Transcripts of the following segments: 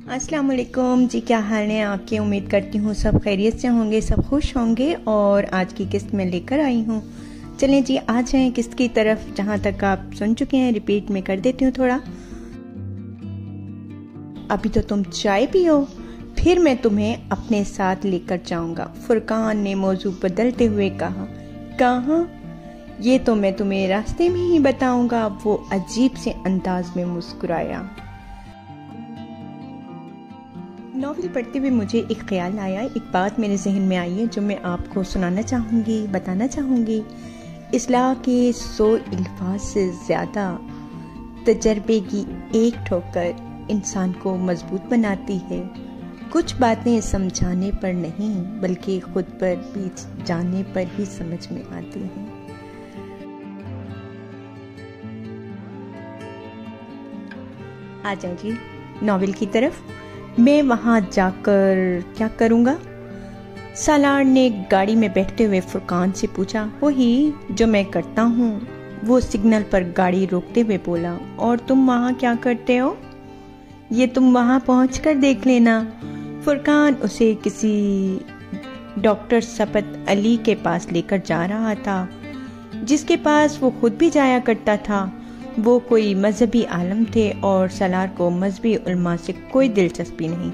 अस्सलाम वालेकुम जी, क्या हाल है आपके। उम्मीद करती हूँ सब खैरियत से होंगे, सब खुश होंगे। और आज की किस्त में लेकर आई हूँ। चलें जी, आ जाएं किस्त की तरफ। जहाँ तक आप सुन चुके हैं रिपीट में कर देती हूँ थोड़ा। अभी तो तुम चाय पियो, फिर मैं तुम्हें अपने साथ लेकर जाऊंगा। फुरकान ने मौजू बदलते हुए कहा। कहाँ? ये तो मैं तुम्हें रास्ते में ही बताऊंगा। वो अजीब से अंदाज में मुस्कुराया। नॉवेल पढ़ते हुए मुझे एक ख्याल आया, एक बात मेरे जहन में आई है जो मैं आपको सुनाना चाहूँगी, बताना चाहूँगी। इस्लाह के 100 अल्फाज से ज़्यादा तजर्बे की एक ठोकर इंसान को मजबूत बनाती है। कुछ बातें समझाने पर नहीं बल्कि खुद पर भी जाने पर ही समझ में आती हैं। आ जाए जी नॉवेल की तरफ। मैं वहां जाकर क्या करूंगा? सालार ने गाड़ी में बैठते हुए फुरकान से पूछा। वही जो मैं करता हूँ, वो सिग्नल पर गाड़ी रोकते हुए बोला। और तुम वहां क्या करते हो? ये तुम वहां पहुंचकर देख लेना। फुरकान उसे किसी डॉक्टर सपत अली के पास लेकर जा रहा था, जिसके पास वो खुद भी जाया करता था। वो कोई मजहबी आलम थे और सालार को मजहबी उल्मा से कोई दिलचस्पी नहीं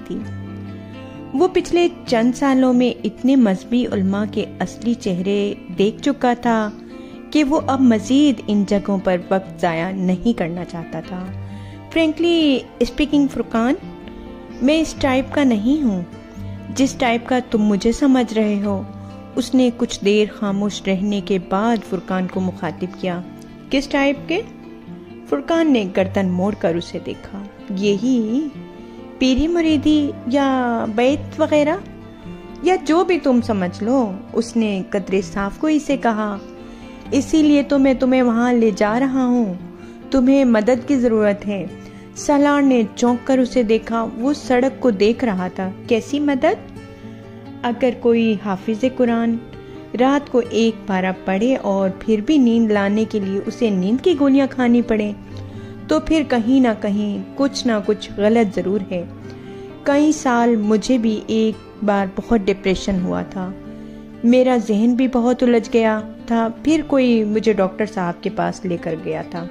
थी। वो पिछले चंद सालों में इतने मजहबी उल्मा के असली चेहरे देख चुका था कि वो अब मजीद इन जगहों पर वक्त ज़ाया नहीं करना चाहता था। फ्रेंकली स्पीकिंग फुरकान, मैं इस टाइप का नहीं हूँ जिस टाइप का तुम मुझे समझ रहे हो। उसने कुछ देर खामोश रहने के बाद फुरकान को मुखातिब किया। किस टाइप के? फुरकान ने गर्दन मोड़कर उसे देखा। यही पीरी मुरीदी या बैत वगैरह, या जो भी तुम समझ लो, उसने कदरे साफ गोई से कहा। इसीलिए तो मैं तुम्हें वहां ले जा रहा हूँ। तुम्हें मदद की जरूरत है। सालार ने चौंक कर उसे देखा। वो सड़क को देख रहा था। कैसी मदद? अगर कोई हाफिज कुरान रात को एक पारा पढ़े और फिर भी नींद लाने के लिए उसे नींद की गोलियां खानी पड़े, तो फिर कहीं ना कहीं कुछ ना कुछ गलत जरूर है। कई साल मुझे भी एक बार बहुत डिप्रेशन हुआ था। मेरा जहन भी बहुत उलझ गया था। फिर कोई मुझे डॉक्टर साहब के पास लेकर गया था।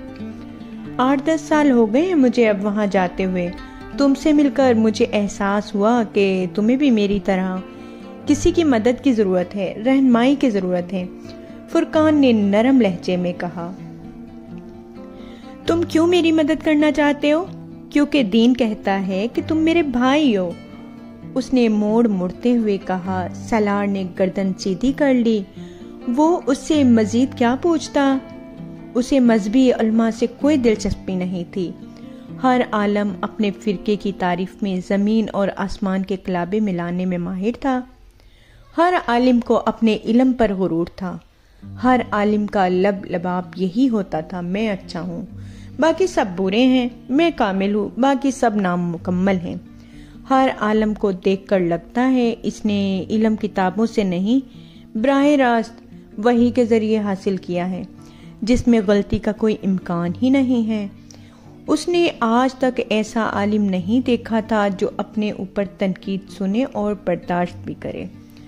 8-10 साल हो गए मुझे अब वहां जाते हुए। तुमसे मिलकर मुझे एहसास हुआ कि तुम्हें भी मेरी तरह किसी की मदद की जरूरत है, रहनुमाई की जरूरत है। फुरकान ने नरम लहजे में कहा। तुम क्यों मेरी मदद करना चाहते हो? क्योंकि दीन कहता है कि तुम मेरे भाई हो, उसने मोड़ मुड़ते हुए कहा। सालार ने गर्दन सीधी कर ली। वो उससे मजीद क्या पूछता? उसे मजहबी उल्मा से कोई दिलचस्पी नहीं थी। हर आलम अपने फिरके की तारीफ में जमीन और आसमान के कलाबे मिलाने में माहिर था। हर आलिम को अपने इल्म पर गुरूर था। हर आलिम का लब लबाब यही होता था, मैं अच्छा हूँ, बाकी सब बुरे हैं। मैं कामिल हूँ, बाकी सब नामुकम्मल हैं। हर आलम को देखकर लगता है इसने इल्म किताबों से नहीं, बराह रास्त वही के जरिए हासिल किया है, जिसमें गलती का कोई इम्कान ही नहीं है। उसने आज तक ऐसा आलिम नहीं देखा था जो अपने ऊपर तनकीद सुने और बर्दाश्त भी करे।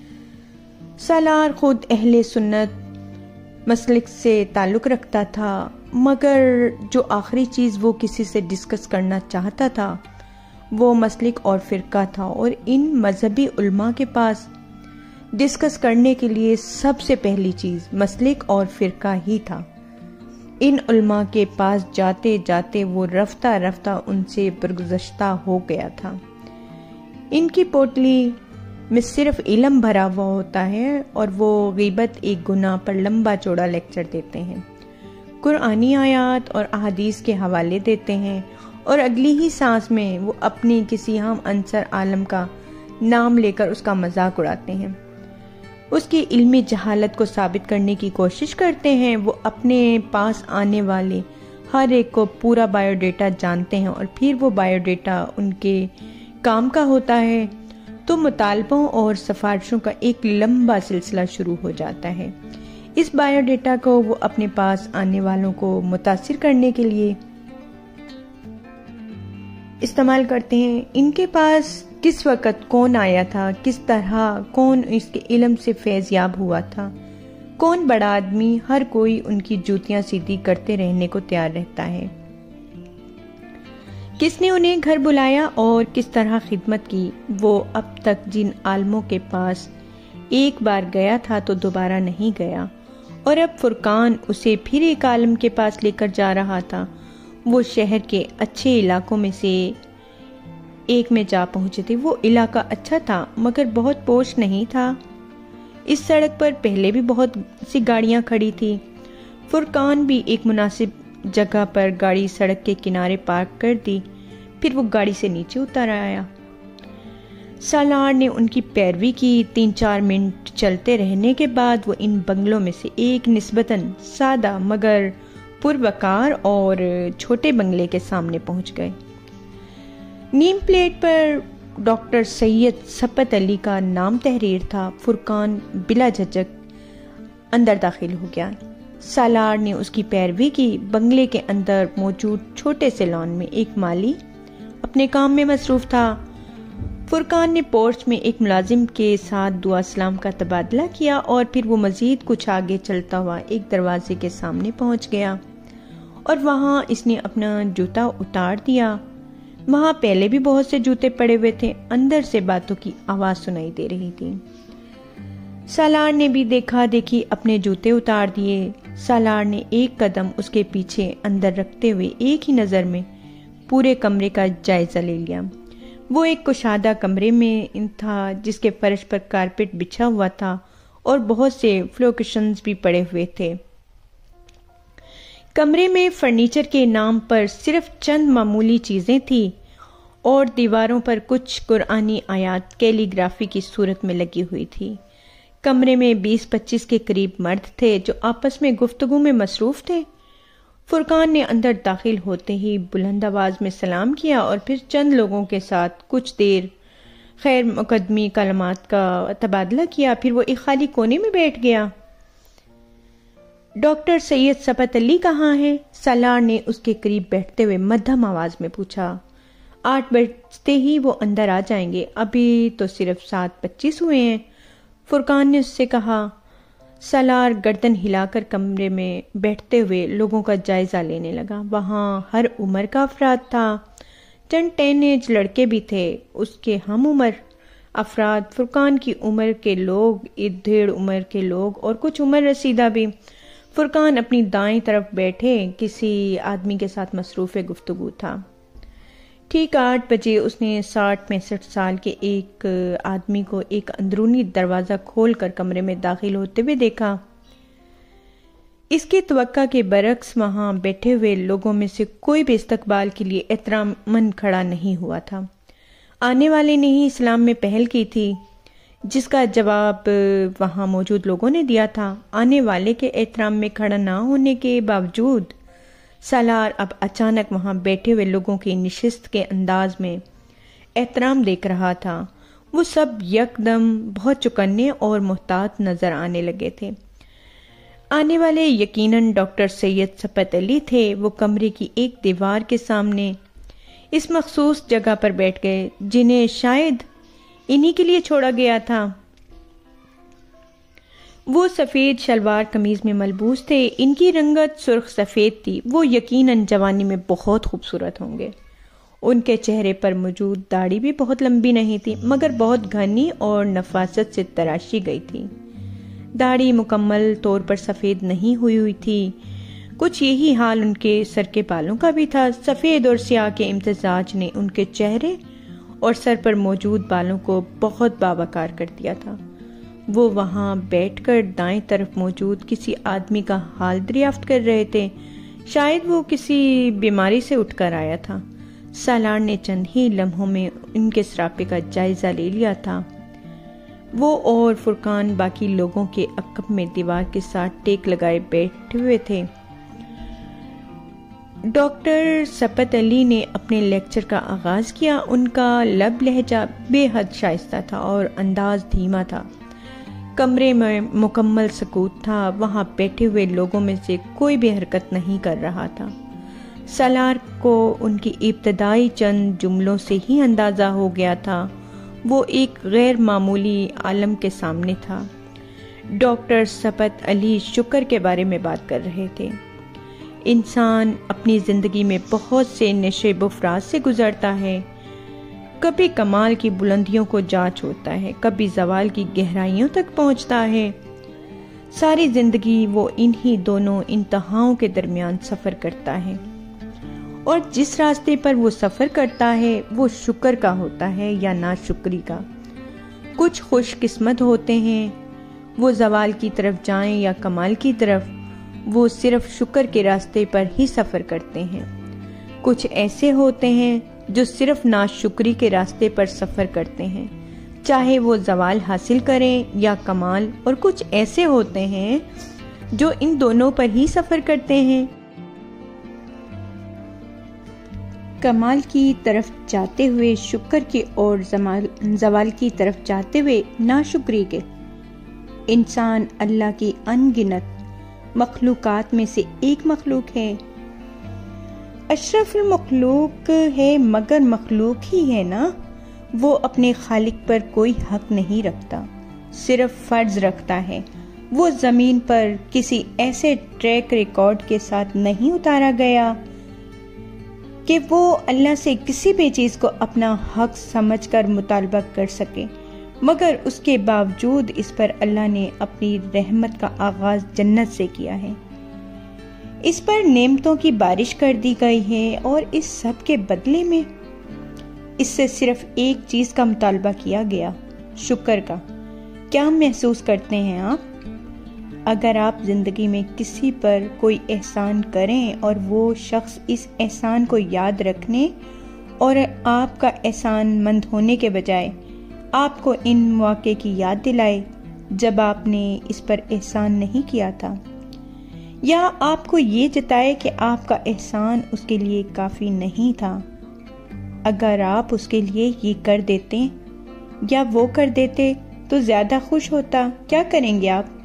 सालार खुद अहले सुन्नत मसलिक से ताल्लुक रखता था, मगर जो आखिरी चीज़ वो किसी से डिस्कस करना चाहता था वो मसलिक और फ़िरका था। और इन मजहबी उल्मा के पास डिस्कस करने के लिए सबसे पहली चीज़ मसलिक और फ़िरका ही था। इन उल्मा के पास जाते जाते वो रफ्ता रफ्ता उनसे बरगुज़श्ता हो गया था। इनकी पोटली में सिर्फ इल्म भरा हुआ होता है और वो गीबत एक गुनाह पर लंबा चौड़ा लेक्चर देते हैं, कुरानी आयात और अहादीस के हवाले देते हैं, और अगली ही सांस में वो अपनी किसी हम अंसर आलम का नाम लेकर उसका मजाक उड़ाते हैं। उसकी इल्मी जहालत को साबित करने की कोशिश करते हैं। वो अपने पास आने वाले हर एक को पूरा बायोडेटा जानते हैं और फिर वो बायोडेटा उनके काम का होता है तो मुतालबों और सिफारिशों का एक लंबा सिलसिला शुरू हो जाता है। इस बायोडेटा को वो अपने पास आने वालों को मुतासिर करने के लिए استعمال کرتے ہیں. ان کے پاس کس وقت کون آیا تھا، کس طرح کون اس کے علم سے فیض یاب ہوا تھا، کون بڑا آدمی، ہر کوئی ان کی جوتیاں سیدھی کرتے رہنے کو تیار رہتا ہے. کس نے انہیں گھر بلایا اور کس طرح خدمت کی. وہ اب تک جن عالموں کے پاس ایک بار گیا تھا تو دوبارہ نہیں گیا، اور اب فرقان اسے پھر ایک عالم کے پاس لے کر جا رہا تھا. وہ شہر کے اچھے علاقوں میں سے ایک میں جا پہنچے تھے. وہ علاقہ اچھا تھا مگر بہت پوش نہیں تھا. اس سڑک پر پہلے بھی بہت سی گاڑیاں کھڑی تھی. فرقان بھی ایک مناسب جگہ پر گاڑی سڑک کے کنارے پارک کر دی. پھر وہ گاڑی سے نیچے اتر آیا. سالار نے ان کی پیروی کی. 3-4 منٹ چلتے رہنے کے بعد وہ ان بنگلوں میں سے ایک نسبتاً سادہ مگر پروقار اور چھوٹے بنگلے کے سامنے پہنچ گئے. نیم پلیٹ پر ڈاکٹر سید صفت علی کا نام تحریر تھا. فرقان بلا جھجک اندر داخل ہو گیا. سالار نے اس کی پیروی کی. بنگلے کے اندر موجود چھوٹے سے لان میں ایک مالی اپنے کام میں مصروف تھا. فرقان نے پورچ میں ایک ملازم کے ساتھ دعا سلام کا تبادلہ کیا اور پھر وہ مزید کچھ آگے چلتا ہوا ایک دروازے کے سامنے پہنچ گیا اور وہاں اس نے اپنا جوتا اتار دیا. وہاں پہلے بھی بہت سے جوتے پڑے ہوئے تھے. اندر سے باتوں کی آواز سنائی دے رہی تھی. سالار نے بھی دیکھا دیکھی اپنے جوتے اتار دیے. سالار نے ایک قدم اس کے پیچھے اندر رکھتے ہوئے ایک ہی نظر میں پورے کمرے کا جائزہ لے لیا. وہ ایک کشادہ کمرے میں تھا جس کے فرش پر کارپیٹ بچھا ہوا تھا اور بہت سے فلوکیشنز بھی پڑے ہوئے تھے. کمرے میں فرنیچر کے نام پر صرف چند معمولی چیزیں تھیں اور دیواروں پر کچھ قرآنی آیات کیلی گرافی کی صورت میں لگی ہوئی تھی. کمرے میں 20-25 کے قریب مرد تھے جو آپس میں گفتگو میں مصروف تھے. فرقان نے اندر داخل ہوتے ہی بلند آواز میں سلام کیا اور پھر چند لوگوں کے ساتھ کچھ دیر خیر مقدمی کلمات کا تبادلہ کیا. پھر وہ ایک خالی کونے میں بیٹھ گیا. ڈاکٹر سید صفت علی کہاں ہے؟ سالار نے اس کے قریب بیٹھتے ہوئے مدھم آواز میں پوچھا. 8 بجتے ہی وہ اندر آ جائیں گے. ابھی تو صرف 7:25 ہوئے ہیں، فرقان نے اس سے کہا. سالار گردن ہلا کر کمرے میں بیٹھتے ہوئے لوگوں کا جائزہ لینے لگا. وہاں ہر عمر کا افراد تھا. چند ٹین ایج لڑکے بھی تھے. اس کے ہم عمر افراد، فرقان کی عمر کے لوگ، 1.5 عمر کے لوگ اور کچھ عمر رسیدہ بھی. فرقان اپنی دائیں طرف بیٹھے کسی آدمی کے ساتھ مصروف گفتگو تھا. ٹھیک 8 بجے اس نے 60-65 سال کے ایک آدمی کو ایک اندرونی دروازہ کھول کر کمرے میں داخل ہوتے ہوئے دیکھا. اس کی توقع کے برعکس وہاں بیٹھے ہوئے لوگوں میں سے کوئی بھی استقبال کے لیے احترام مند کھڑا نہیں ہوا تھا. آنے والے نے ہی اسلام میں پہل کی تھی، جس کا جواب وہاں موجود لوگوں نے دیا تھا. آنے والے کے احترام میں کھڑا نہ ہونے کے باوجود سالار اب اچانک وہاں بیٹھے ہوئے لوگوں کی نشست کے انداز میں احترام دیکھ رہا تھا. وہ سب یکدم بہت چوکنے اور محتاط نظر آنے لگے تھے. آنے والے یقیناً ڈاکٹر سید صفت علی تھے. وہ کمرے کی ایک دیوار کے سامنے اس مخصوص جگہ پر بیٹھ گئے جنہیں شاید انہی کے لیے چھوڑا گیا تھا. وہ سفید شلوار قمیض میں ملبوس تھے. ان کی رنگت سرخ سفید تھی. وہ یقیناً جوانی میں بہت خوبصورت ہوں گے. ان کے چہرے پر موجود داڑھی بھی بہت لمبی نہیں تھی مگر بہت گھنی اور نفاست سے تراشی گئی تھی. داڑھی مکمل طور پر سفید نہیں ہوئی تھی. کچھ یہی حال ان کے سر کے بالوں کا بھی تھا. سفید اور سیاہ کے امتزاج نے ان کے چہرے اور سر پر موجود بالوں کو بہت باوقار کر دیا تھا. وہ وہاں بیٹھ کر دائیں طرف موجود کسی آدمی کا حال دریافت کر رہے تھے. شاید وہ کسی بیماری سے اٹھ کر آیا تھا. سالار نے چند ہی لمحوں میں ان کے سراپے کا جائزہ لے لیا تھا. وہ اور فرقان باقی لوگوں کے عقب میں دیوار کے ساتھ ٹیک لگائے بیٹھے ہوئے تھے. ڈاکٹر صفت علی نے اپنے لیکچر کا آغاز کیا. ان کا لب لہجہ بے حد شائستہ تھا اور انداز دھیما تھا. کمرے میں مکمل سکوت تھا. وہاں بیٹھے ہوئے لوگوں میں سے کوئی بھی حرکت نہیں کر رہا تھا. سالار کو ان کی ابتدائی چند جملوں سے ہی اندازہ ہو گیا تھا وہ ایک غیر معمولی عالم کے سامنے تھا۔ ڈاکٹر صفت علی شکر کے بارے میں بات کر رہے تھے۔ انسان اپنی زندگی میں بہت سے نشیب و فراز سے گزرتا ہے، کبھی کمال کی بلندیوں کو جا چھوڑتا ہے، کبھی زوال کی گہرائیوں تک پہنچتا ہے۔ ساری زندگی وہ انہی دونوں انتہاؤں کے درمیان سفر کرتا ہے، اور جس راستے پر وہ سفر کرتا ہے وہ شکر کا ہوتا ہے یا ناشکری کا۔ کچھ خوش قسمت ہوتے ہیں، وہ زوال کی طرف جائیں یا کمال کی طرف، وہ صرف شکر کے راستے پر ہی سفر کرتے ہیں۔ کچھ ایسے ہوتے ہیں جو صرف ناشکری کے راستے پر سفر کرتے ہیں، چاہے وہ زوال حاصل کریں یا کمال، اور کچھ ایسے ہوتے ہیں جو ان دونوں پر ہی سفر کرتے ہیں، کمال کی طرف جاتے ہوئے شکر کے اور زوال کی طرف جاتے ہوئے ناشکری کے۔ انسان اللہ کی ان گنت مخلوقات میں سے ایک مخلوق ہے، اشرف المخلوق ہے، مگر مخلوق ہی ہے نا۔ وہ اپنے خالق پر کوئی حق نہیں رکھتا، صرف فرض رکھتا ہے۔ وہ زمین پر کسی ایسے ٹریک ریکارڈ کے ساتھ نہیں اتارا گیا کہ وہ اللہ سے کسی بھی چیز کو اپنا حق سمجھ کر مطالبہ کر سکے، مگر اس کے باوجود اس پر اللہ نے اپنی رحمت کا آغاز جنت سے کیا ہے۔ اس پر نعمتوں کی بارش کر دی گئی ہے، اور اس سب کے بدلے میں اس سے صرف ایک چیز کا مطالبہ کیا گیا، شکر کا۔ کیا محسوس کرتے ہیں آپ؟ اگر آپ زندگی میں کسی پر کوئی احسان کریں اور وہ شخص اس احسان کو یاد رکھنے اور آپ کا احسان مند ہونے کے بجائے آپ کو ان مواقع کی یاد دلائے جب آپ نے اس پر احسان نہیں کیا تھا، یا آپ کو یہ جتائے کہ آپ کا احسان اس کے لیے کافی نہیں تھا، اگر آپ اس کے لیے یہ کر دیتے یا وہ کر دیتے تو زیادہ خوش ہوتا، کیا کریں گے آپ؟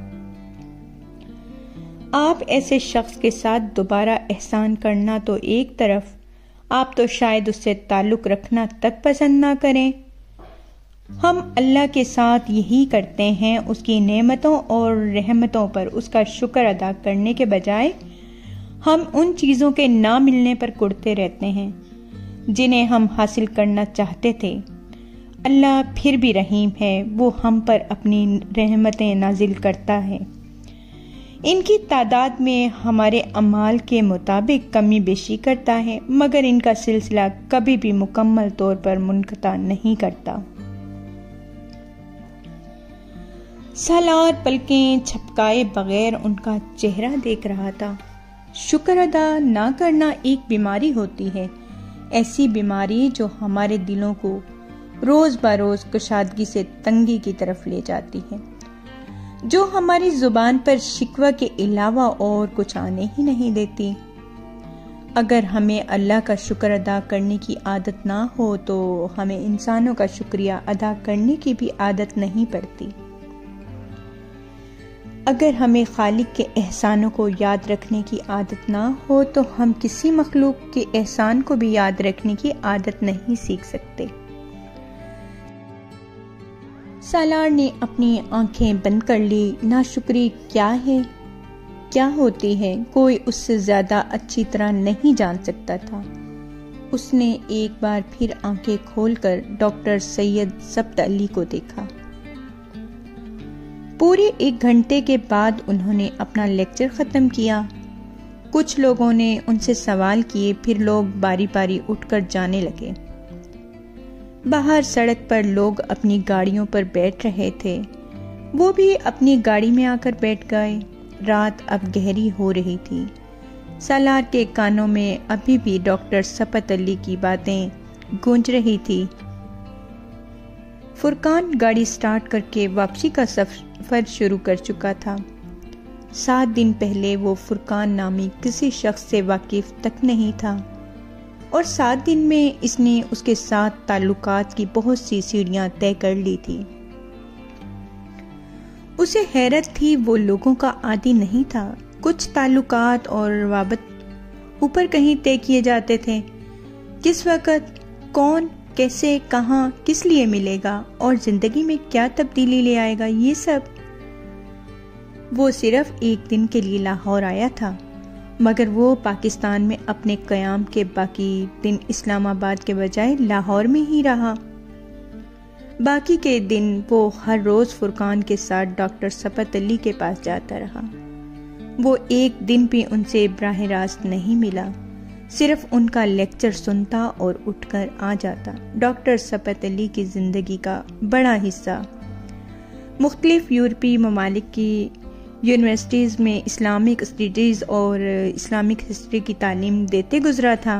آپ ایسے شخص کے ساتھ دوبارہ احسان کرنا تو ایک طرف، آپ تو شاید اس سے تعلق رکھنا تک پسند نہ کریں۔ ہم اللہ کے ساتھ یہی کرتے ہیں، اس کی نعمتوں اور رحمتوں پر اس کا شکر ادا کرنے کے بجائے ہم ان چیزوں کے نہ ملنے پر کڑتے رہتے ہیں جنہیں ہم حاصل کرنا چاہتے تھے۔ اللہ پھر بھی رحیم ہے، وہ ہم پر اپنی رحمتیں نازل کرتا ہے۔ ان کی تعداد میں ہمارے اعمال کے مطابق کمی بیشی کرتا ہے، مگر ان کا سلسلہ کبھی بھی مکمل طور پر منقطع نہیں کرتا۔ سالار پلکیں چھپکائے بغیر ان کا چہرہ دیکھ رہا تھا۔ شکر ادا نہ کرنا ایک بیماری ہوتی ہے، ایسی بیماری جو ہمارے دلوں کو روز بروز کشادگی سے تنگی کی طرف لے جاتی ہے، جو ہماری زبان پر شکوہ کے علاوہ اور کچھ آنے ہی نہیں دیتی۔ اگر ہمیں اللہ کا شکر ادا کرنے کی عادت نہ ہو تو ہمیں انسانوں کا شکریہ ادا کرنے کی بھی عادت نہیں پڑتی۔ اگر ہمیں خالق کے احسانوں کو یاد رکھنے کی عادت نہ ہو تو ہم کسی مخلوق کے احسان کو بھی یاد رکھنے کی عادت نہیں سیکھ سکتے۔ سالار نے اپنی آنکھیں بند کر لی۔ ناشکری کیا ہے، کیا ہوتی ہے، کوئی اس سے زیادہ اچھی طرح نہیں جان سکتا تھا۔ اس نے ایک بار پھر آنکھیں کھول کر ڈاکٹر سید صفت علی کو دیکھا۔ پورے 1 گھنٹے کے بعد انہوں نے اپنا لیکچر ختم کیا۔ کچھ لوگوں نے ان سے سوال کیے، پھر لوگ باری باری اٹھ کر جانے لگے۔ باہر سڑک پر لوگ اپنی گاڑیوں پر بیٹھ رہے تھے، وہ بھی اپنی گاڑی میں آ کر بیٹھ گئے۔ رات اب گہری ہو رہی تھی۔ سالار کے کانوں میں ابھی بھی ڈاکٹر صفت علی کی باتیں گونج رہی تھی۔ فرقان گاڑی سٹارٹ کر کے واپسی کا سفر شروع کر چکا تھا۔ 7 دن پہلے وہ فرقان نامی کسی شخص سے واقف تک نہیں تھا، اور 7 دن میں اس نے اس کے ساتھ تعلقات کی بہت سی سیڑھیاں طے کر لی تھی۔ اسے حیرت تھی، وہ لوگوں کا عادی نہیں تھا۔ کچھ تعلقات اور روابط اوپر کہیں طے کیے جاتے تھے، کس وقت کون کیسے کہاں کس لیے ملے گا اور زندگی میں کیا تبدیلی لے آئے گا، یہ سب۔ وہ صرف ایک دن کے لیے لاہور آیا تھا، مگر وہ پاکستان میں اپنے قیام کے باقی دن اسلام آباد کے بجائے لاہور میں ہی رہا۔ باقی کے دن وہ ہر روز فرقان کے ساتھ ڈاکٹر صفت علی کے پاس جاتا رہا۔ وہ ایک دن بھی ان سے براہ راست نہیں ملا، صرف ان کا لیکچر سنتا اور اٹھ کر آ جاتا۔ ڈاکٹر صفت علی کی زندگی کا بڑا حصہ مختلف یورپی ممالک کی یونیورسٹیز میں اسلامک اسٹڈیز اور اسلامک ہسٹری کی تعلیم دیتے گزرا تھا۔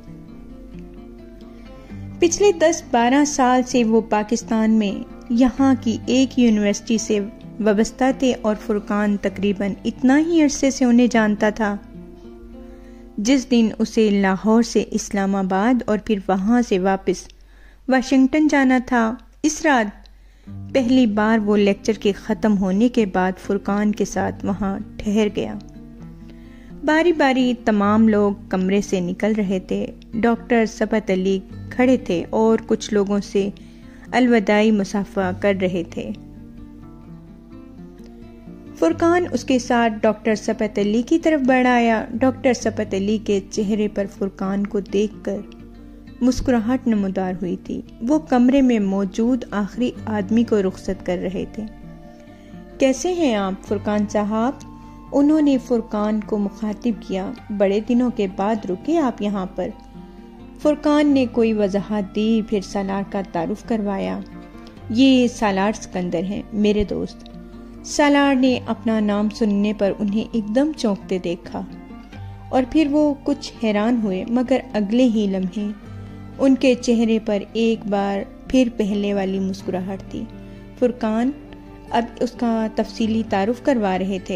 پچھلے 10-12 سال سے وہ پاکستان میں یہاں کی ایک یونیورسٹی سے وابستہ تھے اور فرقان تقریباً اتنا ہی عرصے سے انہیں جانتا تھا۔ جس دن اسے لاہور سے اسلام آباد اور پھر وہاں سے واپس واشنگٹن جانا تھا، اس رات پہلی بار وہ لیکچر کے ختم ہونے کے بعد فرقان کے ساتھ وہاں ٹھہر گیا۔ باری باری تمام لوگ کمرے سے نکل رہے تھے۔ ڈاکٹر صفت علی کھڑے تھے اور کچھ لوگوں سے الوداعی مصافحہ کر رہے تھے۔ فرقان اس کے ساتھ ڈاکٹر صفت علی کی طرف بڑھ آیا۔ ڈاکٹر صفت علی کے چہرے پر فرقان کو دیکھ کر مسکراہٹ نمودار ہوئی تھی۔ وہ کمرے میں موجود آخری آدمی کو رخصت کر رہے تھے۔ کیسے ہیں آپ فرقان صاحب؟ انہوں نے فرقان کو مخاطب کیا۔ بڑے دنوں کے بعد رکے آپ یہاں پر؟ فرقان نے کوئی وضاحت دی، پھر سالار کا تعارف کروایا۔ یہ سالار سکندر ہیں، میرے دوست۔ سالار نے اپنا نام سننے پر انہیں ایک دم چونکتے دیکھا اور پھر وہ کچھ حیران ہوئے، مگر اگلے ہی لمحے ان کے چہرے پر ایک بار پھر پہلے والی مسکراہٹ تھی۔ فرقان اب اس کا تفصیلی تعارف کروا رہے تھے۔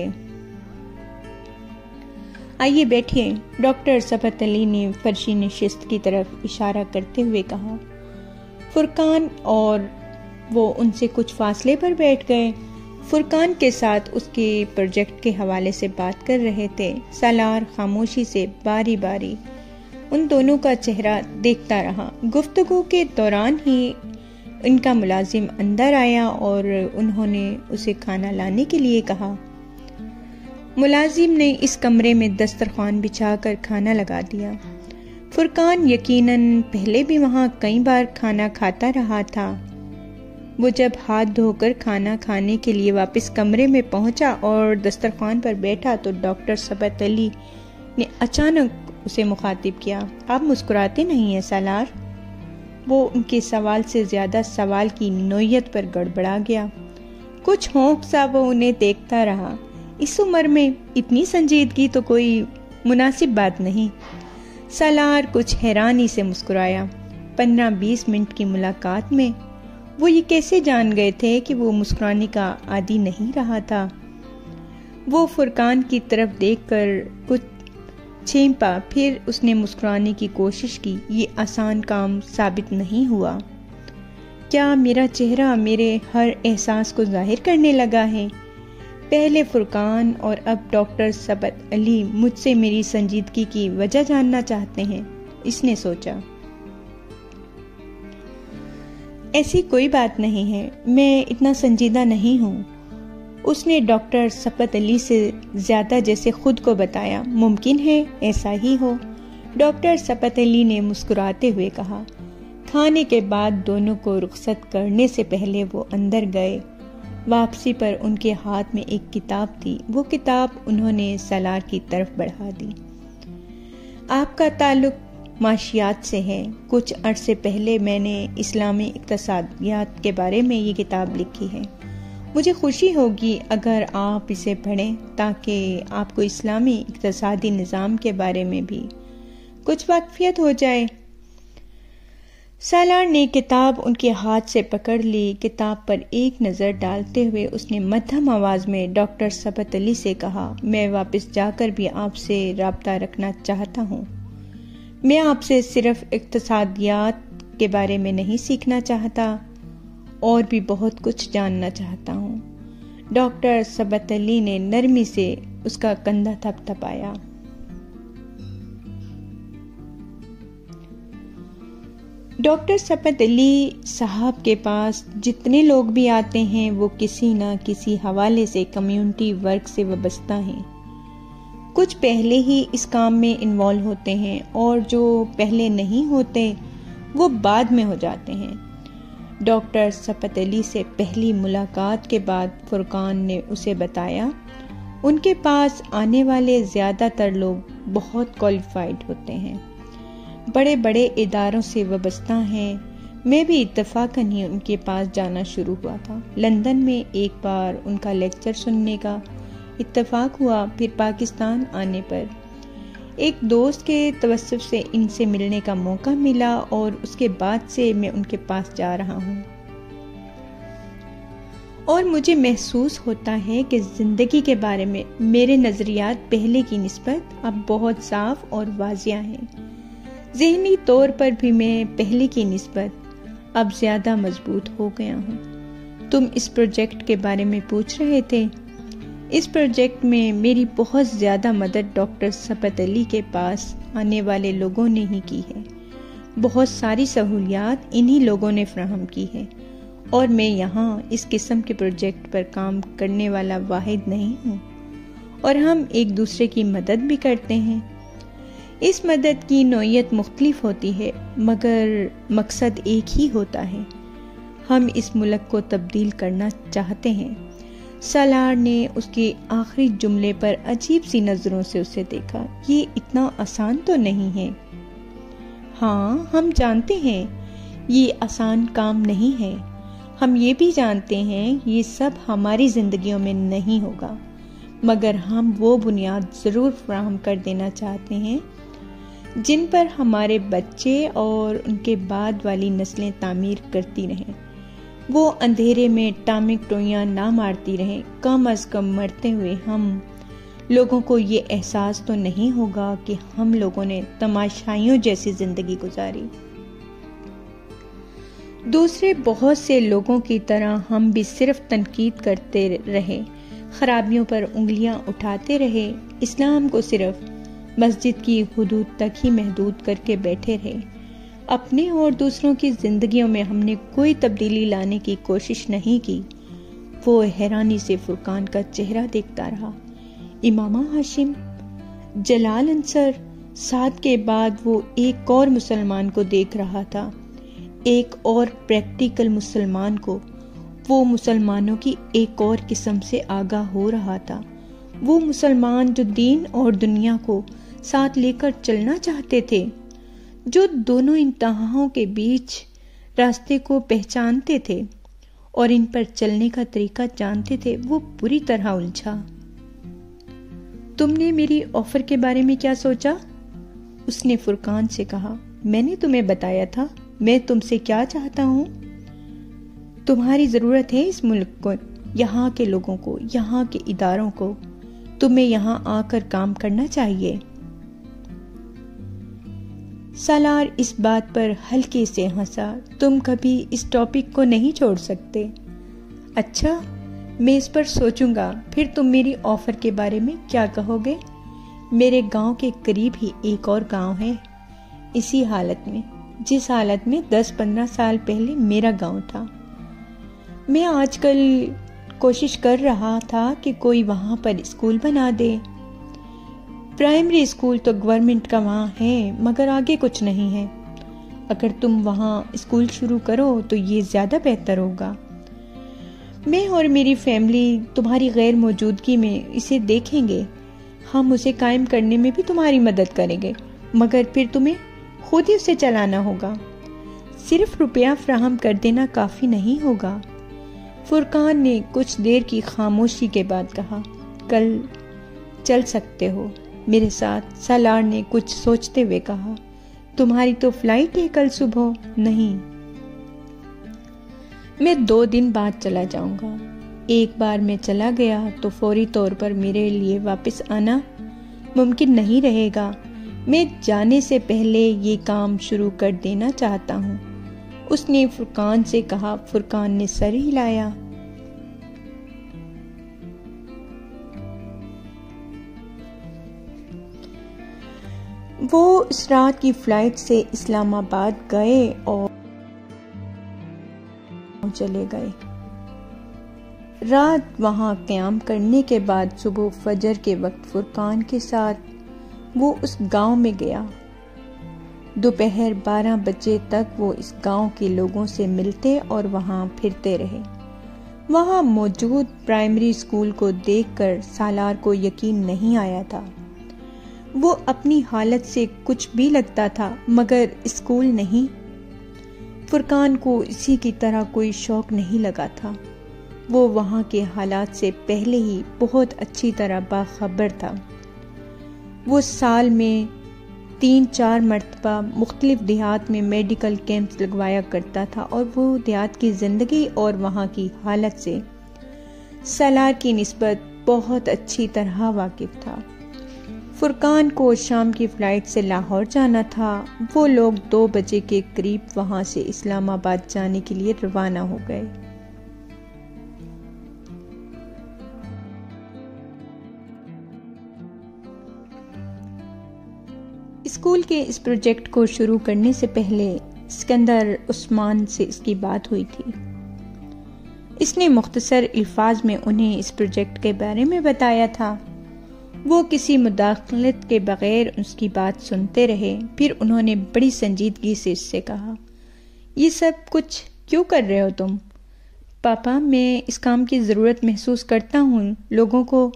آئیے بیٹھیے، ڈاکٹر صفت علی نے فرشی نشست کی طرف اشارہ کرتے ہوئے کہا۔ فرقان اور وہ ان سے کچھ فاصلے پر بیٹھ گئے۔ فرقان کے ساتھ اس کے پروجیکٹ کے حوالے سے بات کر رہے تھے۔ سالار خاموشی سے باری باری ان دونوں کا چہرہ دیکھتا رہا۔ گفتگو کے دوران ہی ان کا ملازم اندر آیا اور انہوں نے اسے کھانا لانے کے لیے کہا۔ ملازم نے اس کمرے میں دسترخوان بچھا کر کھانا لگا دیا۔ فرقان یقیناً پہلے بھی وہاں کئی بار کھانا کھاتا رہا تھا۔ وہ جب ہاتھ دھو کر کھانا کھانے کے لیے واپس کمرے میں پہنچا اور دسترخوان پر بیٹھا تو ڈاکٹر صفت علی نے اچانک اسے مخاطب کیا۔ آپ مسکراتے نہیں ہیں سالار؟ وہ ان کے سوال سے زیادہ سوال کی نوعیت پر گڑبڑا گیا۔ کچھ ہونک سا وہ انہیں دیکھتا رہا۔ اس عمر میں اتنی سنجیدگی تو کوئی مناسب بات نہیں۔ سالار کچھ حیرانی سے مسکرایا۔ 15-20 منٹ کی ملاقات میں وہ یہ کیسے جان گئے تھے کہ وہ مسکرانے کا عادی نہیں رہا تھا؟ وہ فرقان کی طرف دیکھ کر کچھ چھینپا، پھر اس نے مسکرانے کی کوشش کی۔ یہ آسان کام ثابت نہیں ہوا۔ کیا میرا چہرہ میرے ہر احساس کو ظاہر کرنے لگا ہے؟ پہلے فرقان اور اب ڈاکٹر صفت علی مجھ سے میری سنجیدگی کی وجہ جاننا چاہتے ہیں، اس نے سوچا۔ ایسی کوئی بات نہیں ہے، میں اتنا سنجیدہ نہیں ہوں، اس نے ڈاکٹر صفت علی سے زیادہ جیسے خود کو بتایا۔ ممکن ہے ایسا ہی ہو، ڈاکٹر صفت علی نے مسکراتے ہوئے کہا۔ کھانے کے بعد دونوں کو رخصت کرنے سے پہلے وہ اندر گئے۔ واپسی پر ان کے ہاتھ میں ایک کتاب تھی۔ وہ کتاب انہوں نے سالار کی طرف بڑھا دی۔ آپ کا تعلق معاشیات سے ہے۔ کچھ عرصے پہلے میں نے اسلامی اقتصادیات کے بارے میں یہ کتاب لکھی ہے۔ مجھے خوشی ہوگی اگر آپ اسے پڑھیں تاکہ آپ کو اسلامی اقتصادی نظام کے بارے میں بھی کچھ واقفیت ہو جائے۔ سالار نے کتاب ان کے ہاتھ سے پکڑ لی۔ کتاب پر ایک نظر ڈالتے ہوئے اس نے مدھم آواز میں ڈاکٹر صفت علی سے کہا، میں واپس جا کر بھی آپ سے رابطہ رکھنا چاہتا ہوں۔ میں آپ سے صرف اقتصادیات کے بارے میں نہیں سیکھنا چاہتا، اور بھی بہت کچھ جاننا چاہتا ہوں۔ ڈاکٹر صفت علی نے نرمی سے اس کا کندھا تھپتھپایا۔ ڈاکٹر ثفت علی صاحب کے پاس جتنے لوگ بھی آتے ہیں وہ کسی نہ کسی حوالے سے کمیونٹی ورک سے وابستہ ہیں. کچھ پہلے ہی اس کام میں انوالو ہوتے ہیں اور جو پہلے نہیں ہوتے وہ بعد میں ہو جاتے ہیں. ڈاکٹر ثفت علی سے پہلی ملاقات کے بعد فرقان نے اسے بتایا ان کے پاس آنے والے زیادہ تر لوگ بہت کوالیفائڈ ہوتے ہیں، بڑے بڑے اداروں سے وابستہ ہیں. میں بھی اتفاقاً ہی ان کے پاس جانا شروع ہوا تھا. لندن میں ایک بار ان کا لیکچر سننے کا اتفاق ہوا، پھر پاکستان آنے پر ایک دوست کے توسط سے ان سے ملنے کا موقع ملا اور اس کے بعد سے میں ان کے پاس جا رہا ہوں اور مجھے محسوس ہوتا ہے کہ زندگی کے بارے میں میرے نظریات پہلے کی نسبت اب بہت صاف اور واضح ہیں. ذہنی طور پر بھی میں پہلے کی نسبت اب زیادہ مضبوط ہو گیا ہوں. تم اس پروجیکٹ کے بارے میں پوچھ رہے تھے. اس پروجیکٹ میں میری بہت زیادہ مدد ڈاکٹر ثفت علی کے پاس آنے والے لوگوں نے ہی کی ہے. بہت ساری سہولیات انہی لوگوں نے فراہم کی ہے اور میں یہاں اس قسم کے پروجیکٹ پر کام کرنے والا واحد نہیں ہوں اور ہم ایک دوسرے کی مدد بھی کرتے ہیں. اس مدد کی نوعیت مختلف ہوتی ہے مگر مقصد ایک ہی ہوتا ہے. ہم اس ملک کو تبدیل کرنا چاہتے ہیں. سالار نے اس کے آخری جملے پر عجیب سی نظروں سے اسے دیکھا. یہ اتنا آسان تو نہیں ہے. ہاں ہم جانتے ہیں یہ آسان کام نہیں ہے. ہم یہ بھی جانتے ہیں یہ سب ہماری زندگیوں میں نہیں ہوگا مگر ہم وہ بنیاد ضرور فراہم کر دینا چاہتے ہیں جن پر ہمارے بچے اور ان کے بعد والی نسلیں تعمیر کرتی رہیں. وہ اندھیرے میں ٹامک ٹوئیاں نہ مارتی رہیں. کم از کم مرتے ہوئے ہم لوگوں کو یہ احساس تو نہیں ہوگا کہ ہم لوگوں نے تماشائیوں جیسی زندگی گزاری. دوسرے بہت سے لوگوں کی طرح ہم بھی صرف تنقید کرتے رہے، خرابیوں پر انگلیاں اٹھاتے رہے، اسلام کو صرف مسجد کی حدود تک ہی محدود کر کے بیٹھے رہے. اپنے اور دوسروں کی زندگیوں میں ہم نے کوئی تبدیلی لانے کی کوشش نہیں کی. وہ حیرانی سے فرقان کا چہرہ دیکھتا رہا. امامہ ہاشم، جلال انصر، سعد کے بعد وہ ایک اور مسلمان کو دیکھ رہا تھا، ایک اور پریکٹیکل مسلمان کو. وہ مسلمانوں کی ایک اور قسم سے آگاہ ہو رہا تھا. وہ مسلمان جو دین اور دنیا کو ساتھ لے کر چلنا چاہتے تھے، جو دونوں انتہاؤں کے بیچ راستے کو پہچانتے تھے اور ان پر چلنے کا طریقہ جانتے تھے، وہ بری طرح الجھا. تم نے میری آفر کے بارے میں کیا سوچا؟ اس نے فرقان سے کہا. میں نے تمہیں بتایا تھا میں تم سے کیا چاہتا ہوں. تمہاری ضرورت ہے اس ملک کو، یہاں کے لوگوں کو، یہاں کے اداروں کو. تمہیں یہاں آ کر کام کرنا چاہیے. سالار اس بات پر ہلکے سے ہنسا. تم کبھی اس ٹاپک کو نہیں چھوڑ سکتے. اچھا، میں اس پر سوچوں گا. پھر تم میری آفر کے بارے میں کیا کہو گے؟ میرے گاؤں کے قریب ہی ایک اور گاؤں ہے، اسی حالت میں جس حالت میں 10-15 سال پہلے میرا گاؤں تھا. میں آج کل کوشش کر رہا تھا کہ کوئی وہاں پر اسکول بنا دے. پرائمری اسکول تو گورنمنٹ کا وہاں ہے مگر آگے کچھ نہیں ہے. اگر تم وہاں اسکول شروع کرو تو یہ زیادہ بہتر ہوگا. میں اور میری فیملی تمہاری غیر موجودگی میں اسے دیکھیں گے. ہم اسے قائم کرنے میں بھی تمہاری مدد کریں گے مگر پھر تمہیں خود ہی اسے چلانا ہوگا. صرف روپیہ فراہم کر دینا کافی نہیں ہوگا. فرقان نے کچھ دیر کی خاموشی کے بعد کہا. کل چل سکتے ہو میرے ساتھ؟ سالار نے کچھ سوچتے ہوئے کہا. تمہاری تو فلائٹ ہے کل صبح. نہیں، میں 2 دن بعد چلا جاؤں گا. ایک بار میں چلا گیا تو فوری طور پر میرے لیے واپس آنا ممکن نہیں رہے گا. میں جانے سے پہلے یہ کام شروع کر دینا چاہتا ہوں. اس نے فرقان سے کہا. فرقان نے سر ہلایا. وہ اس رات کی فلائٹ سے اسلام آباد گئے اور چلے گئے۔ رات وہاں قیام کرنے کے بعد صبح فجر کے وقت فرقان کے ساتھ وہ اس گاؤں میں گیا۔ دوپہر 12 بجے تک وہ اس گاؤں کے لوگوں سے ملتے اور وہاں پھرتے رہے۔ وہاں موجود پرائمری اسکول کو دیکھ کر سالار کو یقین نہیں آیا تھا۔ وہ اپنی حالت سے کچھ بھی لگتا تھا مگر اسکول نہیں۔ فرقان کو اسی کی طرح کوئی شوق نہیں لگا تھا۔ وہ وہاں کے حالات سے پہلے ہی بہت اچھی طرح باخبر تھا۔ وہ سال میں 3-4 مرتبہ مختلف دیہات میں میڈیکل کیمپس لگوایا کرتا تھا اور وہ دیہات کی زندگی اور وہاں کی حالت سے سالار کی نسبت بہت اچھی طرح واقف تھا۔ فرقان کو شام کی فلائٹ سے لاہور جانا تھا۔ وہ لوگ 2 بجے کے قریب وہاں سے اسلام آباد جانے کے لیے روانہ ہو گئے۔ اسکول کے اس پروجیکٹ کو شروع کرنے سے پہلے سکندر عثمان سے اس کی بات ہوئی تھی۔ اس نے مختصر الفاظ میں انہیں اس پروجیکٹ کے بارے میں بتایا تھا۔ وہ کسی مداخلت کے بغیر اس کی بات سنتے رہے۔ پھر انہوں نے بڑی سنجیدگی سے اس سے کہا، یہ سب کچھ کیوں کر رہے ہو تم؟ پاپا، میں اس کام کی ضرورت محسوس کرتا ہوں لوگوں کو۔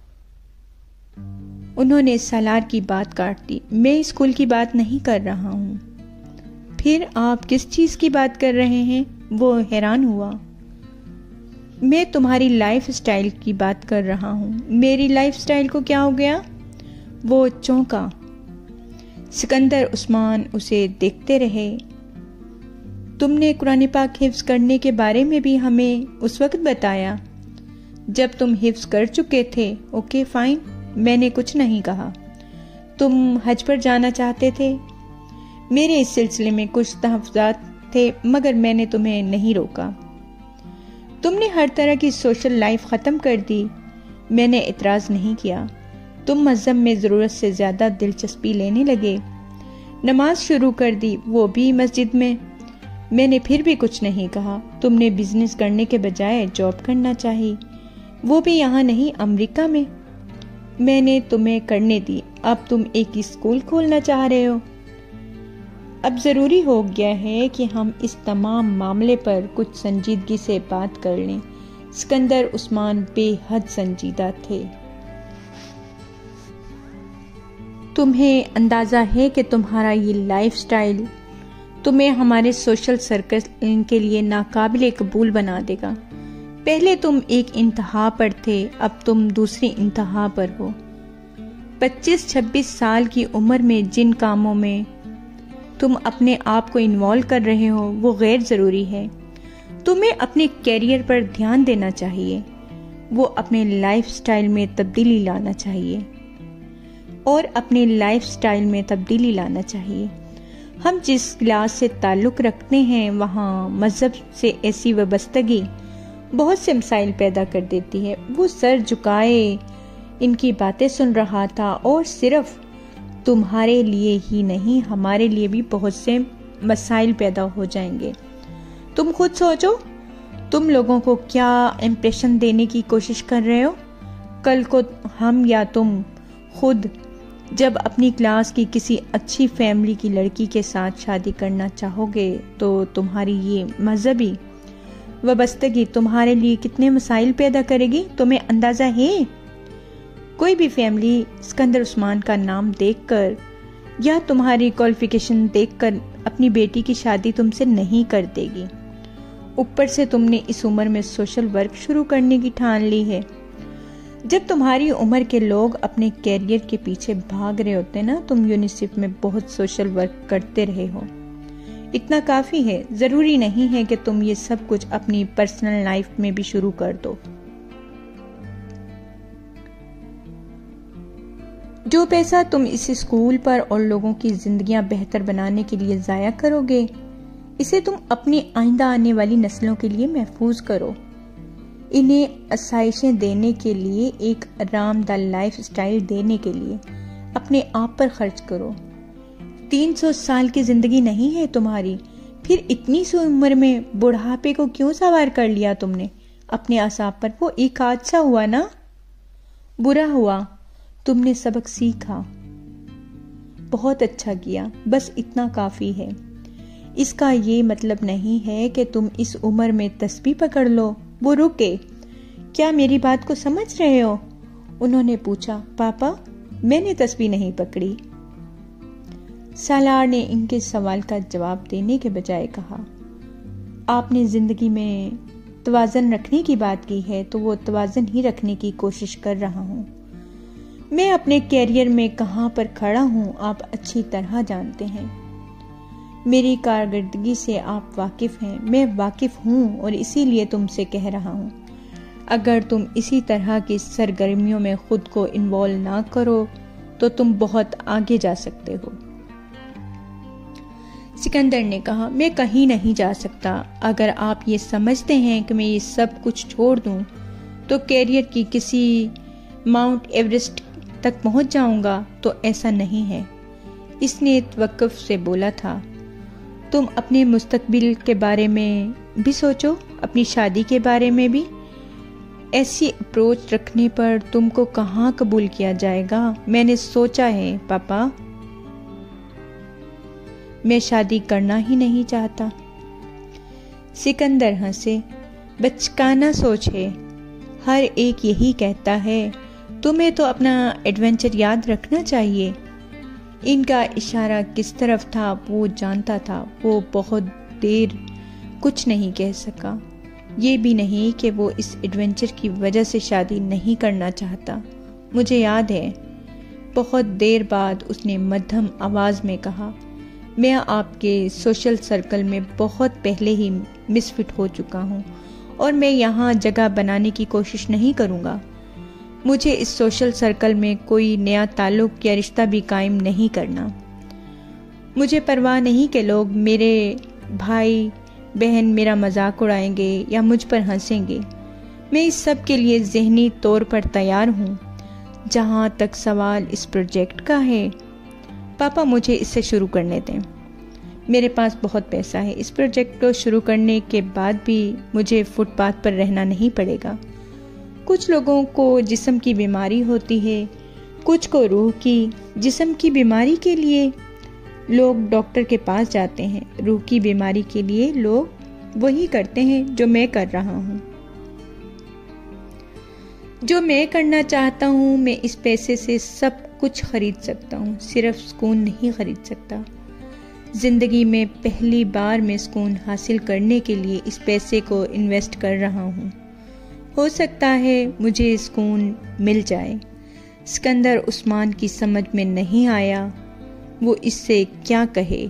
انہوں نے سالار کی بات کاٹ دی۔ میں اسکول کی بات نہیں کر رہا ہوں۔ پھر آپ کس چیز کی بات کر رہے ہیں؟ وہ حیران ہوا۔ میں تمہاری لائف سٹائل کی بات کر رہا ہوں۔ میری لائف سٹائل کو کیا ہو گیا؟ وہ چونکا۔ سکندر عثمان اسے دیکھتے رہے۔ تم نے قرآن پاک حفظ کرنے کے بارے میں بھی ہمیں اس وقت بتایا جب تم حفظ کر چکے تھے۔ اوکے فائن، میں نے کچھ نہیں کہا۔ تم حج پر جانا چاہتے تھے۔ میرے اس سلسلے میں کچھ تحفظات تھے مگر میں نے تمہیں نہیں روکا۔ تم نے ہر طرح کی سوشل لائف ختم کر دی۔ میں نے اعتراض نہیں کیا۔ تم مذہب میں ضرورت سے زیادہ دلچسپی لینے لگے۔ نماز شروع کر دی، وہ بھی مسجد میں۔ میں نے پھر بھی کچھ نہیں کہا۔ تم نے بزنس کرنے کے بجائے جاب کرنا چاہی، وہ بھی یہاں نہیں امریکہ میں۔ میں نے تمہیں کرنے دی۔ اب تم ایک اسکول کھولنا چاہ رہے ہو۔ اب ضروری ہو گیا ہے کہ ہم اس تمام معاملے پر کچھ سنجیدگی سے بات کر لیں۔ سکندر عثمان بے حد سنجیدہ تھے۔ تمہیں اندازہ ہے کہ تمہارا یہ لائف سٹائل تمہیں ہمارے سوشل سرکل کے لیے ناقابل قبول بنا دے گا۔ پہلے تم ایک انتہا پر تھے، اب تم دوسری انتہا پر ہو۔ 25-26 سال کی عمر میں جن کاموں میں تم اپنے آپ کو انوالو کر رہے ہو وہ غیر ضروری ہے۔ تمہیں اپنے کیریئر پر دھیان دینا چاہیے۔ وہ اپنے لائف سٹائل میں تبدیلی لانا چاہیے اور اپنے لائف سٹائل میں تبدیلی لانا چاہیے۔ ہم جس کلاس سے تعلق رکھتے ہیں وہاں مذہب سے ایسی وابستگی بہت سے مسائل پیدا کر دیتی ہے۔ وہ سر جھکائے ان کی باتیں سن رہا تھا، اور صرف تمہارے لیے ہی نہیں ہمارے لیے بھی بہت سے مسائل پیدا ہو جائیں گے۔ تم خود سوچو، تم لوگوں کو کیا امپریشن دینے کی کوشش کر رہے ہو؟ کل کو ہم یا تم خود جب اپنی کلاس کی کسی اچھی فیملی کی لڑکی کے ساتھ شادی کرنا چاہو گے تو تمہاری یہ مذہبی وابستگی تمہارے لیے کتنے مسائل پیدا کرے گی، تمہیں اندازہ ہے؟ کوئی بھی فیملی سکندر عثمان کا نام دیکھ کر یا تمہاری کوالیفیکیشن دیکھ کر اپنی بیٹی کی شادی تم سے نہیں کر دے گی۔ اوپر سے تم نے اس عمر میں سوشل ورک شروع کرنے کی ٹھان لی ہے۔ جب تمہاری عمر کے لوگ اپنے کیریئر کے پیچھے بھاگ رہے ہوتے نا، تم یونیسیف میں بہت سوشل ورک کرتے رہے ہو، اتنا کافی ہے۔ ضروری نہیں ہے کہ تم یہ سب کچھ اپنی پرسنل لائف میں بھی شروع کر دو۔ جو پیسہ تم اس اسکول پر اور لوگوں کی زندگیاں بہتر بنانے کے لیے ضائع کرو گے، اسے تم اپنی آئندہ آنے والی نسلوں کے لیے محفوظ کرو۔ انہیں آسائشیں دینے کے لیے، ایک آرام دہ لائف سٹائل دینے کے لیے اپنے آپ پر خرچ کرو۔ 300 سال کی زندگی نہیں ہے تمہاری، پھر اتنی سی عمر میں بڑھاپے کو کیوں سوار کر لیا تم نے اپنے اعصاب پر؟ وہ ایک حادثہ ہوا نا، برا ہوا، تم نے سبق سیکھا، بہت اچھا کیا، بس اتنا کافی ہے۔ اس کا یہ مطلب نہیں ہے کہ تم اس عمر میں تسبیح پکڑ لو۔ وہ رکے۔ کیا میری بات کو سمجھ رہے ہو؟ انہوں نے پوچھا۔ پاپا، میں نے تسبیح نہیں پکڑی۔ سالار نے ان کے سوال کا جواب دینے کے بجائے کہا، آپ نے زندگی میں توازن رکھنے کی بات کی ہے تو وہ توازن ہی رکھنے کی کوشش کر رہا ہوں۔ میں اپنے کیریئر میں کہاں پر کھڑا ہوں آپ اچھی طرح جانتے ہیں، میری کارکردگی سے آپ واقف ہیں، میں واقف ہوں، اور اسی لیے تم سے کہہ رہا ہوں اگر تم اسی طرح کی سرگرمیوں میں خود کو انوالو نہ کرو تو تم بہت آگے جا سکتے ہو۔ سکندر نے کہا، میں کہیں نہیں جا سکتا۔ اگر آپ یہ سمجھتے ہیں کہ میں یہ سب کچھ چھوڑ دوں تو کیریئر کی کسی ماؤنٹ ایوریسٹ تک پہنچ جاؤں گا، تو ایسا نہیں ہے۔ اس نے توقف سے بولا تھا، تم اپنے مستقبل کے بارے میں بھی سوچو، اپنی شادی کے بارے میں بھی۔ ایسی اپروچ رکھنے پر تم کو کہاں قبول کیا جائے گا؟ میں نے سوچا ہے پاپا، میں شادی کرنا ہی نہیں چاہتا۔ سکندر ہنسے، بچکانہ سوچ ہے، ہر ایک یہی کہتا ہے، تمہیں تو اپنا ایڈونچر یاد رکھنا چاہیے۔ ان کا اشارہ کس طرف تھا وہ جانتا تھا۔ وہ بہت دیر کچھ نہیں کہہ سکا، یہ بھی نہیں کہ وہ اس ایڈونچر کی وجہ سے شادی نہیں کرنا چاہتا۔ مجھے یاد ہے، بہت دیر بعد اس نے مدھم آواز میں کہا، میں آپ کے سوشل سرکل میں بہت پہلے ہی مس فٹ ہو چکا ہوں اور میں یہاں جگہ بنانے کی کوشش نہیں کروں گا۔ مجھے اس سوشل سرکل میں کوئی نیا تعلق یا رشتہ بھی قائم نہیں کرنا۔ مجھے پرواہ نہیں کہ لوگ، میرے بھائی بہن میرا مذاق اڑائیں گے یا مجھ پر ہنسیں گے۔ میں اس سب کے لیے ذہنی طور پر تیار ہوں۔ جہاں تک سوال اس پروجیکٹ کا ہے، پاپا مجھے اس سے شروع کرنے دیں۔ میرے پاس بہت پیسہ ہے، اس پروجیکٹ کو شروع کرنے کے بعد بھی مجھے فٹ پاتھ پر رہنا نہیں پڑے گا۔ کچھ لوگوں کو جسم کی بیماری ہوتی ہے، کچھ کو روح کی۔ جسم کی بیماری کے لیے لوگ ڈاکٹر کے پاس جاتے ہیں، روح کی بیماری کے لیے لوگ وہی کرتے ہیں جو میں کر رہا ہوں۔ جو میں کرنا چاہتا ہوں، میں اس پیسے سے سب کچھ خرید سکتا ہوں، صرف سکون نہیں خرید سکتا۔ زندگی میں پہلی بار میں سکون حاصل کرنے کے لیے اس پیسے کو انویسٹ کر رہا ہوں۔ ہو سکتا ہے مجھے سکون مل جائے۔ سکندر عثمان کی سمجھ میں نہیں آیا وہ اس سے کیا کہے۔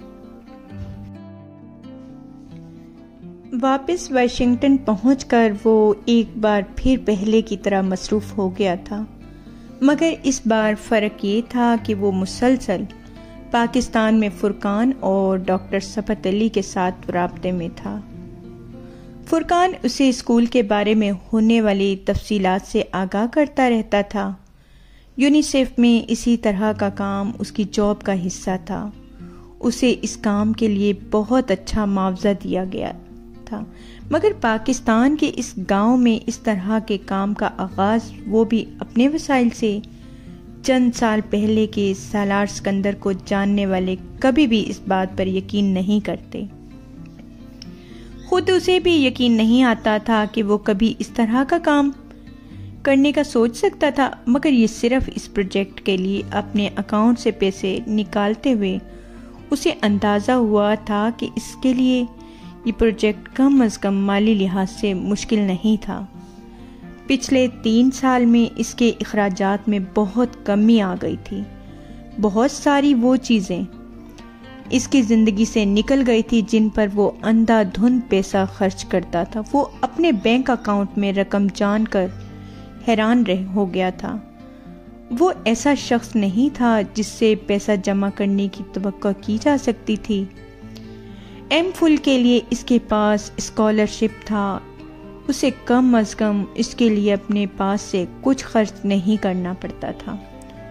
واپس واشنگٹن پہنچ کر وہ ایک بار پھر پہلے کی طرح مصروف ہو گیا تھا، مگر اس بار فرق یہ تھا کہ وہ مسلسل پاکستان میں فرقان اور ڈاکٹر صفت علی کے ساتھ رابطے میں تھا۔ فرقان اسے اسکول کے بارے میں ہونے والی تفصیلات سے آگاہ کرتا رہتا تھا۔ یونیسیف میں اسی طرح کا کام اس کی جاب کا حصہ تھا۔ اسے اس کام کے لیے بہت اچھا معاوضہ دیا گیا تھا، مگر پاکستان کے اس گاؤں میں اس طرح کے کام کا آغاز وہ بھی اپنے وسائل سے چند سال پہلے کے سالار سکندر کو جاننے والے کبھی بھی اس بات پر یقین نہیں کرتے۔ خود اسے بھی یقین نہیں آتا تھا کہ وہ کبھی اس طرح کا کام کرنے کا سوچ سکتا تھا، مگر یہ صرف اس پروجیکٹ کے لیے اپنے اکاؤنٹ سے پیسے نکالتے ہوئے اسے اندازہ ہوا تھا کہ اس کے لیے یہ پروجیکٹ کم از کم مالی لحاظ سے مشکل نہیں تھا۔ پچھلے 3 سال میں اس کے اخراجات میں بہت کمی آ گئی تھی۔ بہت ساری وہ چیزیں اس کی زندگی سے نکل گئی تھی جن پر وہ اندھا دھند پیسہ خرچ کرتا تھا۔ وہ اپنے بینک اکاؤنٹ میں رقم جان کر حیران ہو گیا تھا۔ وہ ایسا شخص نہیں تھا جس سے پیسہ جمع کرنے کی توقع کی جا سکتی تھی۔ ایم فل کے لیے اس کے پاس اسکالرشپ تھا، اسے کم از کم اس کے لیے اپنے پاس سے کچھ خرچ نہیں کرنا پڑتا تھا۔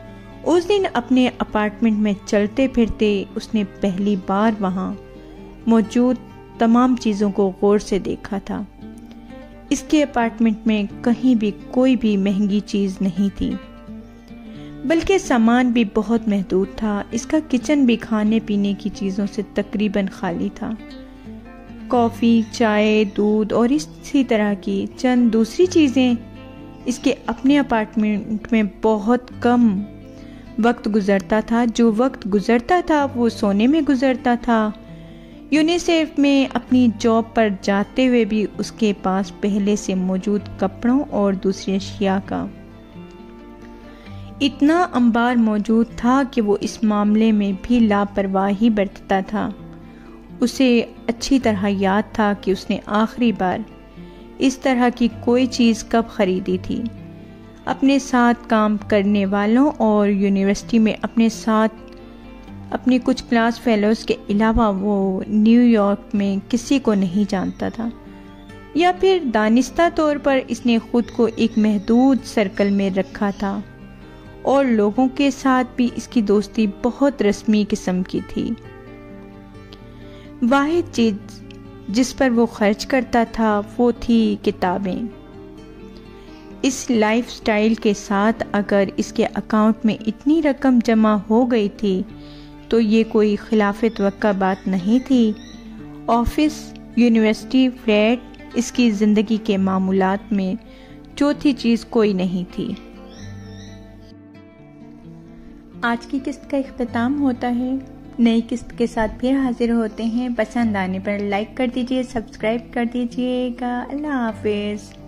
اس دن اپنے اپارٹمنٹ میں چلتے پھرتے اس نے پہلی بار وہاں موجود تمام چیزوں کو غور سے دیکھا تھا۔ اس کے اپارٹمنٹ میں کہیں بھی کوئی بھی مہنگی چیز نہیں تھی، بلکہ سامان بھی بہت محدود تھا۔ اس کا کچن بھی کھانے پینے کی چیزوں سے تقریباً خالی تھا۔ کافی، چائے، دودھ اور اسی طرح کی چند دوسری چیزیں اس کے اپنے اپارٹمنٹ میں بہت کم وقت گزرتا تھا۔ جو وقت گزرتا تھا وہ سونے میں گزرتا تھا۔ یونیسیف میں اپنی جاب پر جاتے ہوئے بھی اس کے پاس پہلے سے موجود کپڑوں اور دوسری اشیاء کا اتنا انبار موجود تھا کہ وہ اس معاملے میں بھی لاپرواہی برتتا تھا۔ اسے اچھی طرح یاد تھا کہ اس نے آخری بار اس طرح کی کوئی چیز کب خریدی تھی۔ اپنے ساتھ کام کرنے والوں اور یونیورسٹی میں اپنے ساتھ اپنے کچھ کلاس فیلوز کے علاوہ وہ نیو یارک میں کسی کو نہیں جانتا تھا، یا پھر دانستہ طور پر اس نے خود کو ایک محدود سرکل میں رکھا تھا اور لوگوں کے ساتھ بھی اس کی دوستی بہت رسمی قسم کی تھی۔ واحد چیز جس پر وہ خرچ کرتا تھا وہ تھی کتابیں۔ اس لائف سٹائل کے ساتھ اگر اس کے اکاؤنٹ میں اتنی رقم جمع ہو گئی تھی تو یہ کوئی خلاف توقع بات نہیں تھی۔ آفس، یونیورسٹی، فلیٹ، اس کی زندگی کے معمولات میں چوتھی چیز کوئی نہیں تھی۔ آج کی قسط کا اختتام ہوتا ہے۔ نئی قسط کے ساتھ پھر حاضر ہوتے ہیں۔ پسند آنے پر لائک کر دیجئے، سبسکرائب کر دیجئے گا۔ اللہ حافظ۔